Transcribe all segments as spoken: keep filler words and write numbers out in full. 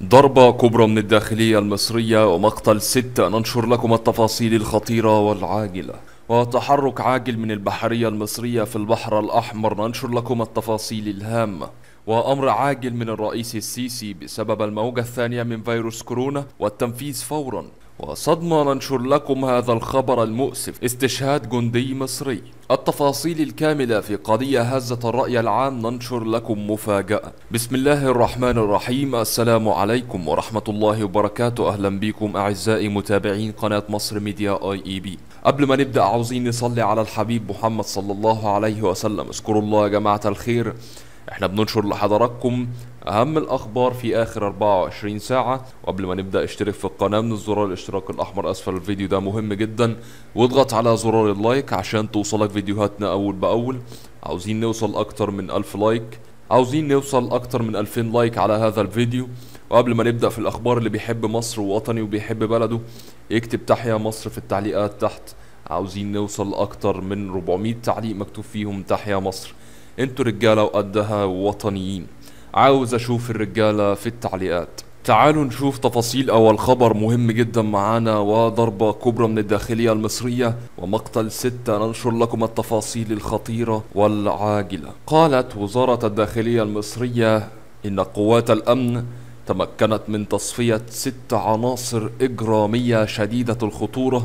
ضربة كبرى من الداخلية المصرية ومقتل ستة. ننشر لكم التفاصيل الخطيرة والعاجلة. وتحرك عاجل من البحرية المصرية في البحر الأحمر. ننشر لكم التفاصيل الهامة. وأمر عاجل من الرئيس السيسي بسبب الموجة الثانية من فيروس كورونا والتنفيذ فورا. وصدمة. ننشر لكم هذا الخبر المؤسف: استشهاد جندي مصري. التفاصيل الكاملة في قضية هزت الرأي العام. ننشر لكم مفاجأة. بسم الله الرحمن الرحيم. السلام عليكم ورحمة الله وبركاته. أهلا بكم أعزائي متابعين قناة مصر ميديا اي اي بي. قبل ما نبدأ عاوزين نصلي على الحبيب محمد صلى الله عليه وسلم. اذكروا الله يا جماعة الخير. احنا بننشر لحضراتكم اهم الاخبار في اخر اربعة وعشرين ساعة. وقبل ما نبدأ اشترك في القناة من الزرار الاشتراك الاحمر اسفل الفيديو، ده مهم جدا، واضغط على زرار اللايك عشان توصلك فيديوهاتنا اول باول. عاوزين نوصل اكتر من الف لايك، عاوزين نوصل اكتر من الفين لايك على هذا الفيديو. وقبل ما نبدأ في الاخبار، اللي بيحب مصر ووطني وبيحب بلده يكتب تحيا مصر في التعليقات تحت. عاوزين نوصل اكتر من اربعمية تعليق مكتوب فيهم تحيا مصر. انتوا رجالة وقدها ووطنيين. عاوز اشوف الرجالة في التعليقات. تعالوا نشوف تفاصيل اول خبر مهم جدا معانا. وضربة كبرى من الداخلية المصرية ومقتل ستة. ننشر لكم التفاصيل الخطيرة والعاجلة. قالت وزارة الداخلية المصرية ان قوات الامن تمكنت من تصفية ست عناصر اجرامية شديدة الخطورة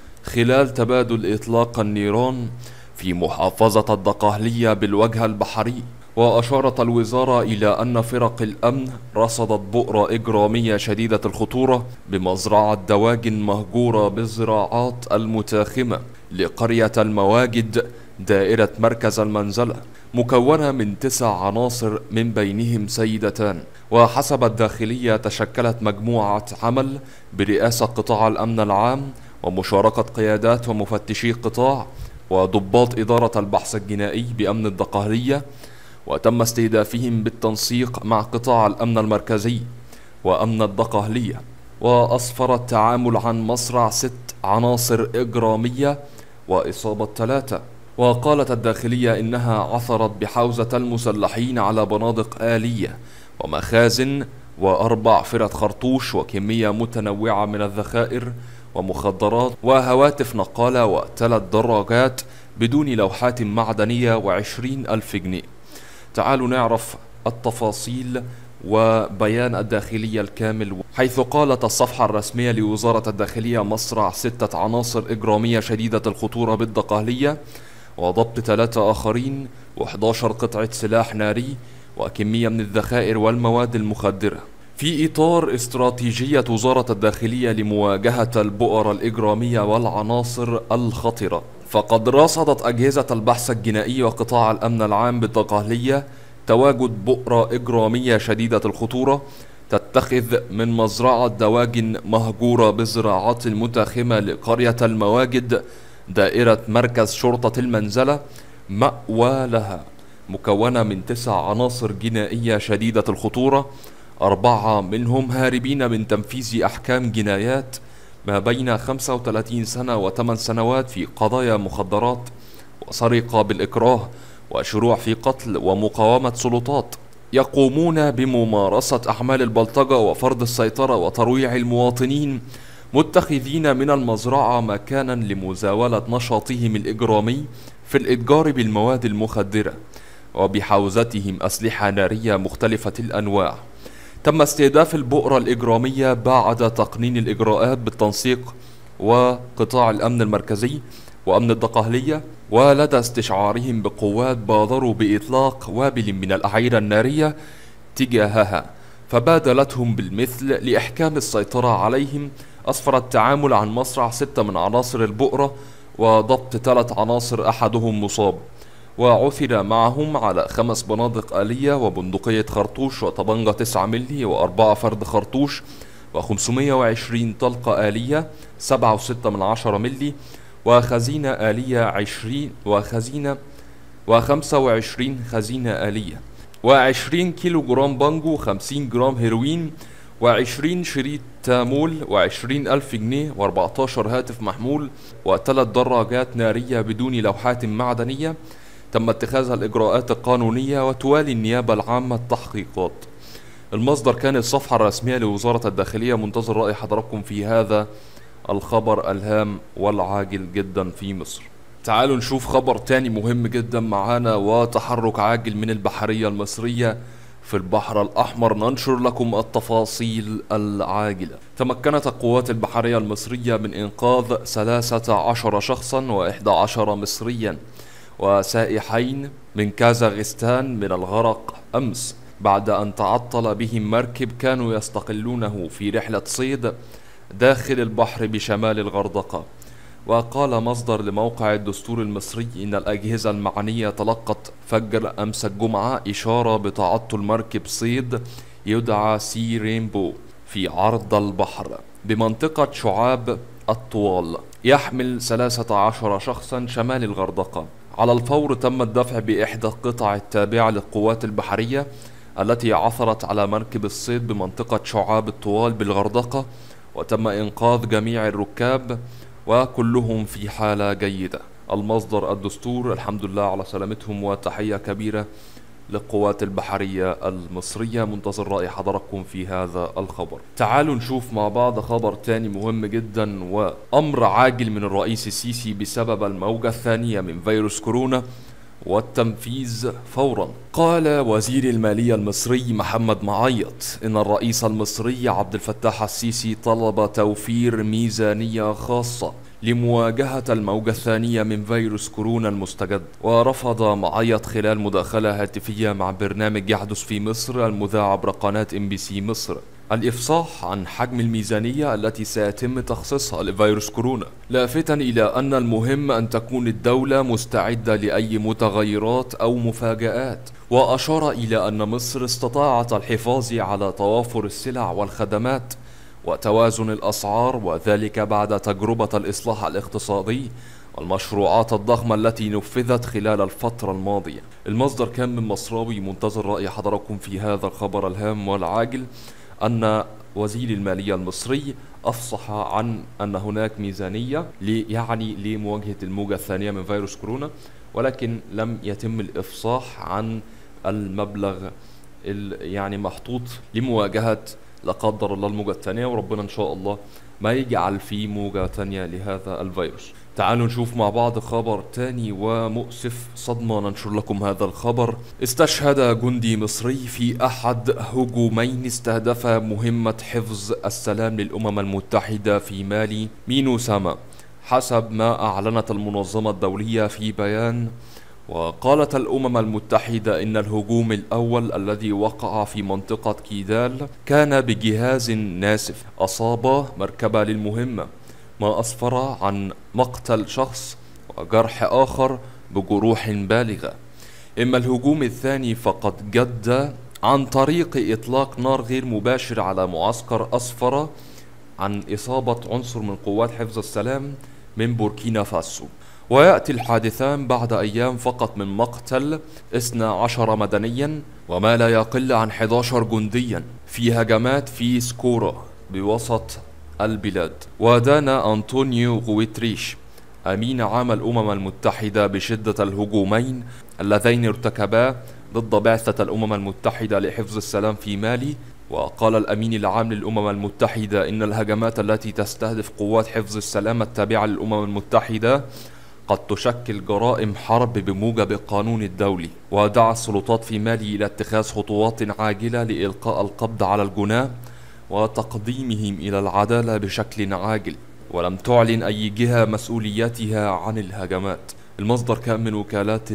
خلال تبادل اطلاق النيران في محافظة الدقهلية بالوجه البحري. وأشارت الوزارة إلى أن فرق الأمن رصدت بؤرة إجرامية شديدة الخطورة بمزرعة دواجن مهجورة بالزراعات المتاخمة لقرية المواجد دائرة مركز المنزلة، مكونة من تسع عناصر من بينهم سيدتان. وحسب الداخلية تشكلت مجموعة عمل برئاسة قطاع الأمن العام ومشاركة قيادات ومفتشي قطاع وضباط إدارة البحث الجنائي بأمن الدقهلية، وتم استهدافهم بالتنسيق مع قطاع الأمن المركزي وأمن الدقهلية. وأسفر التعامل عن مصرع ست عناصر إجرامية وإصابة ثلاثة. وقالت الداخلية إنها عثرت بحوزة المسلحين على بنادق آلية ومخازن وأربع فرد خرطوش وكمية متنوعة من الذخائر ومخدرات وهواتف نقالة وثلاث دراجات بدون لوحات معدنية وعشرين ألف جنيه. تعالوا نعرف التفاصيل وبيان الداخلية الكامل، حيث قالت الصفحة الرسمية لوزارة الداخلية: مصرع ستة عناصر إجرامية شديدة الخطورة بالدقهلية، وضبط ثلاثة آخرين، وإحدى عشرة قطعة سلاح ناري، وكمية من الذخائر والمواد المخدرة. في إطار استراتيجية وزارة الداخلية لمواجهة البؤر الإجرامية والعناصر الخطرة، فقد رصدت أجهزة البحث الجنائي وقطاع الأمن العام بالدقهلية تواجد بؤرة إجرامية شديدة الخطورة تتخذ من مزرعة دواجن مهجورة بالزراعات المتاخمة لقرية المواجد دائرة مركز شرطة المنزلة مأوى لها، مكونة من تسع عناصر جنائية شديدة الخطورة، أربعة منهم هاربين من تنفيذ أحكام جنايات ما بين خمسة وثلاثين سنة وثمان سنوات في قضايا مخدرات وسرقة بالإكراه وشروع في قتل ومقاومة سلطات، يقومون بممارسة أعمال البلطجة وفرض السيطرة وترويع المواطنين، متخذين من المزرعة مكانا لمزاولة نشاطهم الإجرامي في الإتجار بالمواد المخدرة، وبحوزتهم أسلحة نارية مختلفة الأنواع. تم استهداف البؤرة الإجرامية بعد تقنين الإجراءات بالتنسيق وقطاع الأمن المركزي وأمن الدقهلية، ولدى استشعارهم بقوات بادروا بإطلاق وابل من الأعيرة النارية تجاهها، فبادلتهم بالمثل لإحكام السيطرة عليهم. أسفر التعامل عن مصرع ستة من عناصر البؤرة وضبط ثلاث عناصر أحدهم مصاب، وعثر معهم على خمس بنادق آلية وبندقية خرطوش وطبنجة تسعة ملي وأربعة فرد خرطوش وخمسمية وعشرين طلقة آلية سبعة وستة من عشرة ملي وخزينة آلية عشرين وخزينة وخمسة وعشرين خزينة آلية وعشرين كيلو جرام بانجو خمسين جرام هيروين وعشرين شريط تامول وعشرين ألف جنيه وأربعتاشر هاتف محمول وثلاث دراجات نارية بدون لوحات معدنية. تم اتخاذ الإجراءات القانونية وتوالي النيابة العامة التحقيقات. المصدر كان الصفحة الرسمية لوزارة الداخلية. منتظر رأي حضراتكم في هذا الخبر الهام والعاجل جدا في مصر. تعالوا نشوف خبر تاني مهم جدا معانا، وتحرك عاجل من البحرية المصرية في البحر الأحمر. ننشر لكم التفاصيل العاجلة. تمكنت القوات البحرية المصرية من إنقاذ ثلاثة عشر شخصا وإحدى عشر مصريا وسائحين من كازاخستان من الغرق أمس، بعد أن تعطل بهم مركب كانوا يستقلونه في رحلة صيد داخل البحر بشمال الغردقة. وقال مصدر لموقع الدستور المصري إن الأجهزة المعنية تلقت فجر أمس الجمعة إشارة بتعطل مركب صيد يدعى سي رينبو في عرض البحر بمنطقة شعاب الطوال، يحمل ثلاثة عشر شخصا شمال الغردقة. على الفور تم الدفع بإحدى القطع التابعة للقوات البحرية التي عثرت على مركب الصيد بمنطقة شعاب الطوال بالغردقة، وتم إنقاذ جميع الركاب وكلهم في حالة جيدة. المصدر الدستور. الحمد لله على سلامتهم، وتحية كبيرة للقوات البحرية المصرية. منتظر رأي حضراتكم في هذا الخبر. تعالوا نشوف مع بعض خبر تاني مهم جدا، وأمر عاجل من الرئيس السيسي بسبب الموجة الثانية من فيروس كورونا والتنفيذ فورا. قال وزير المالية المصري محمد معيط إن الرئيس المصري عبد الفتاح السيسي طلب توفير ميزانية خاصة لمواجهة الموجة الثانية من فيروس كورونا المستجد. ورفض معيط خلال مداخلة هاتفية مع برنامج يحدث في مصر المذاع عبر قناة ام بي سي مصر الإفصاح عن حجم الميزانية التي سيتم تخصيصها لفيروس كورونا، لافتا إلى أن المهم أن تكون الدولة مستعدة لأي متغيرات أو مفاجآت. وأشار إلى أن مصر استطاعت الحفاظ على توافر السلع والخدمات وتوازن الأسعار، وذلك بعد تجربة الإصلاح الاقتصادي والمشروعات الضخمة التي نفذت خلال الفترة الماضية. المصدر كان من مصراوي. منتظر رأي حضراتكم في هذا الخبر الهام والعاجل، أن وزير المالية المصري أفصح عن أن هناك ميزانية يعني لمواجهة الموجة الثانية من فيروس كورونا، ولكن لم يتم الإفصاح عن المبلغ يعني محطوط لمواجهة لا قدر الله الموجة الثانية، وربنا إن شاء الله ما يجعل في موجة ثانية لهذا الفيروس. تعالوا نشوف مع بعض خبر تاني ومؤسف صدمة. ننشر لكم هذا الخبر. استشهد جندي مصري في أحد هجومين استهدفا مهمة حفظ السلام للأمم المتحدة في مالي مينوساما، حسب ما أعلنت المنظمة الدولية في بيان. وقالت الأمم المتحدة إن الهجوم الأول الذي وقع في منطقة كيدال كان بجهاز ناسف أصاب مركبة للمهمة، ما أسفر عن مقتل شخص وجرح آخر بجروح بالغة. إما الهجوم الثاني فقد جد عن طريق إطلاق نار غير مباشر على معسكر أسفر عن إصابة عنصر من قوات حفظ السلام من بوركينا فاسو. ويأتي الحادثان بعد أيام فقط من مقتل اثني عشر مدنيا وما لا يقل عن أحد عشر جنديا في هجمات في سكورة بوسط البلاد. ودان أنطونيو غويتريش أمين عام الأمم المتحدة بشدة الهجومين اللذين ارتكبا ضد بعثة الأمم المتحدة لحفظ السلام في مالي. وقال الأمين العام للأمم المتحدة إن الهجمات التي تستهدف قوات حفظ السلام التابعة للأمم المتحدة قد تشكل جرائم حرب بموجب القانون الدولي. ودعا السلطات في مالي إلى اتخاذ خطوات عاجلة لإلقاء القبض على الجناة وتقديمهم إلى العدالة بشكل عاجل، ولم تعلن أي جهة مسؤوليتها عن الهجمات. المصدر كان من وكالات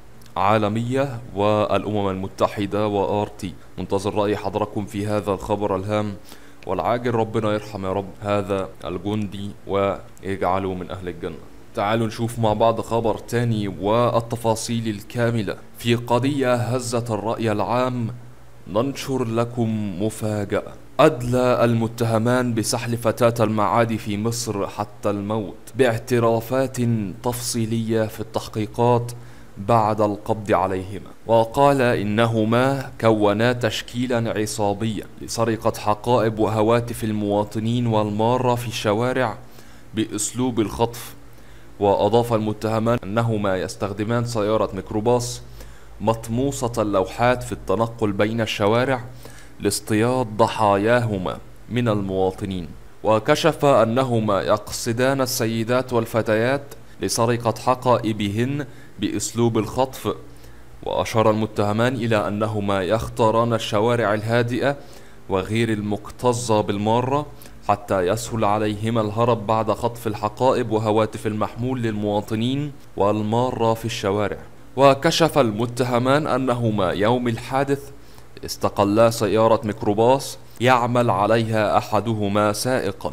عالمية والأمم المتحدة وآرتي. منتظر رأي حضراتكم في هذا الخبر الهام والعاجل. ربنا يرحم يا رب هذا الجندي ويجعله من أهل الجنة. تعالوا نشوف مع بعض خبر تاني والتفاصيل الكاملة في قضية هزت الرأي العام. ننشر لكم مفاجأة. أدلى المتهمان بسحل فتاة المعادي في مصر حتى الموت باعترافات تفصيلية في التحقيقات بعد القبض عليهما. وقال إنهما كونا تشكيلا عصابيا لسرقة حقائب وهواتف المواطنين والمارة في الشوارع بأسلوب الخطف. وأضاف المتهمان أنهما يستخدمان سيارة ميكروباص مطموسة اللوحات في التنقل بين الشوارع لاصطياد ضحاياهما من المواطنين، وكشف أنهما يقصدان السيدات والفتيات لسرقة حقائبهن بأسلوب الخطف. وأشار المتهمان إلى أنهما يختاران الشوارع الهادئة وغير المكتظة بالمارة حتى يسهل عليهما الهرب بعد خطف الحقائب وهواتف المحمول للمواطنين والمارة في الشوارع. وكشف المتهمان أنهما يوم الحادث استقلا سيارة ميكروباص يعمل عليها أحدهما سائقا،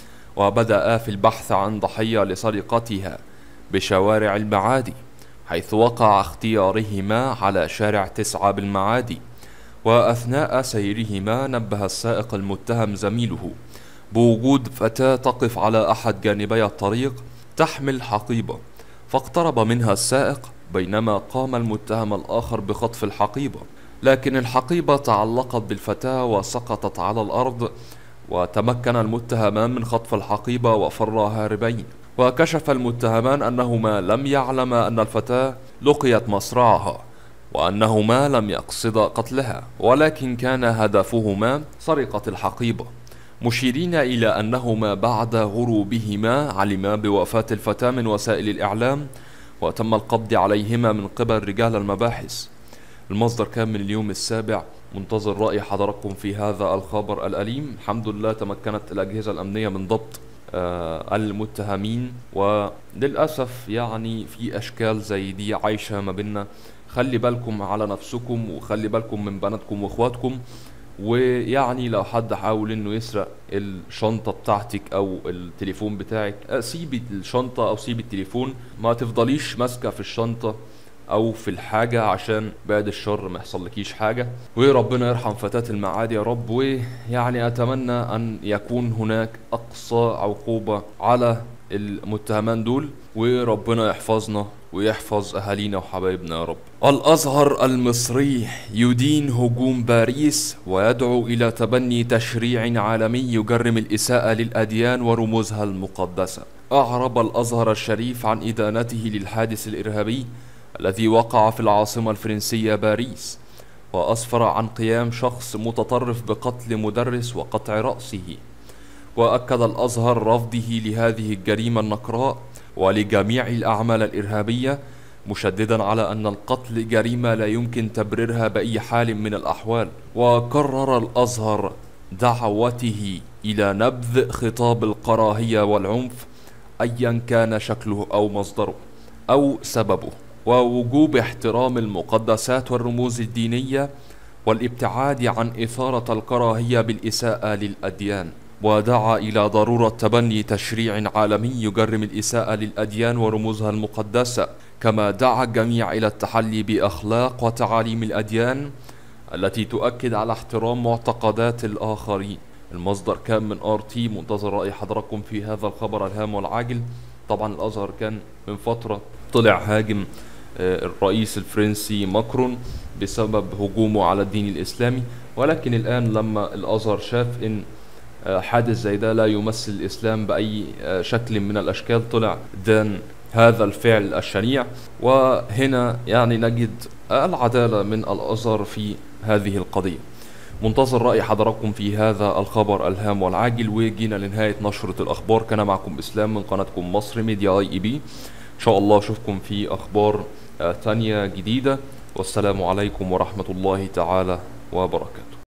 وبدأ في البحث عن ضحية لسرقتها بشوارع المعادي، حيث وقع اختيارهما على شارع تسعة بالمعادي. وأثناء سيرهما نبه السائق المتهم زميله بوجود فتاة تقف على أحد جانبي الطريق تحمل حقيبة، فاقترب منها السائق بينما قام المتهم الآخر بخطف الحقيبة، لكن الحقيبة تعلقت بالفتاة وسقطت على الأرض، وتمكن المتهمان من خطف الحقيبة وفرا هاربين. وكشف المتهمان أنهما لم يعلما أن الفتاة لقيت مصرعها، وأنهما لم يقصدا قتلها، ولكن كان هدفهما سرقة الحقيبة، مشيرين إلى أنهما بعد غروبهما علما بوفاة الفتاة من وسائل الإعلام، وتم القبض عليهما من قبل رجال المباحث. المصدر كان من اليوم السابع. منتظر رأي حضراتكم في هذا الخبر الأليم. الحمد لله تمكنت الأجهزة الأمنية من ضبط آه المتهمين، وللأسف يعني في أشكال زي دي عايشة ما بيننا. خلي بالكم على نفسكم، وخلي بالكم من بناتكم واخواتكم. ويعني لو حد حاول انه يسرق الشنطة بتاعتك او التليفون بتاعك، سيبي الشنطة او سيبي التليفون، ما تفضليش ماسكة في الشنطة او في الحاجة عشان بعد الشر ما يحصلكيش حاجة. وربنا يرحم فتاة المعادي يا رب. ويعني اتمنى ان يكون هناك اقصى عقوبة على المتهمان دول، وربنا يحفظنا ويحفظ أهالينا وحبايبنا يا رب. الأزهر المصري يدين هجوم باريس ويدعو إلى تبني تشريع عالمي يجرم الإساءة للأديان ورموزها المقدسة. أعرب الأزهر الشريف عن إدانته للحادث الإرهابي الذي وقع في العاصمة الفرنسية باريس، وأسفر عن قيام شخص متطرف بقتل مدرس وقطع رأسه. وأكد الأزهر رفضه لهذه الجريمة النكراء ولجميع الأعمال الإرهابية، مشددا على أن القتل جريمة لا يمكن تبريرها بأي حال من الأحوال. وكرر الأزهر دعوته إلى نبذ خطاب الكراهية والعنف أيا كان شكله أو مصدره أو سببه، ووجوب احترام المقدسات والرموز الدينية والابتعاد عن إثارة الكراهية بالإساءة للأديان. ودعا إلى ضرورة تبني تشريع عالمي يجرم الإساءة للأديان ورموزها المقدسة، كما دعا الجميع إلى التحلي بأخلاق وتعاليم الأديان التي تؤكد على احترام معتقدات الآخرين. المصدر كان من آر تي. منتظر رأي حضراتكم في هذا الخبر الهام والعاجل. طبعا الأزهر كان من فترة طلع هاجم الرئيس الفرنسي ماكرون بسبب هجومه على الدين الإسلامي، ولكن الآن لما الأزهر شاف إن حادث زي ده لا يمثل الإسلام بأي شكل من الأشكال، طلع دان هذا الفعل الشنيع. وهنا يعني نجد العدالة من الأزهر في هذه القضية. منتظر رأي حضراتكم في هذا الخبر الهام والعاجل. وجينا لنهاية نشرة الأخبار. كان معكم إسلام من قناتكم مصر ميديا اي اي بي. إن شاء الله أشوفكم في أخبار تانية جديدة، والسلام عليكم ورحمة الله تعالى وبركاته.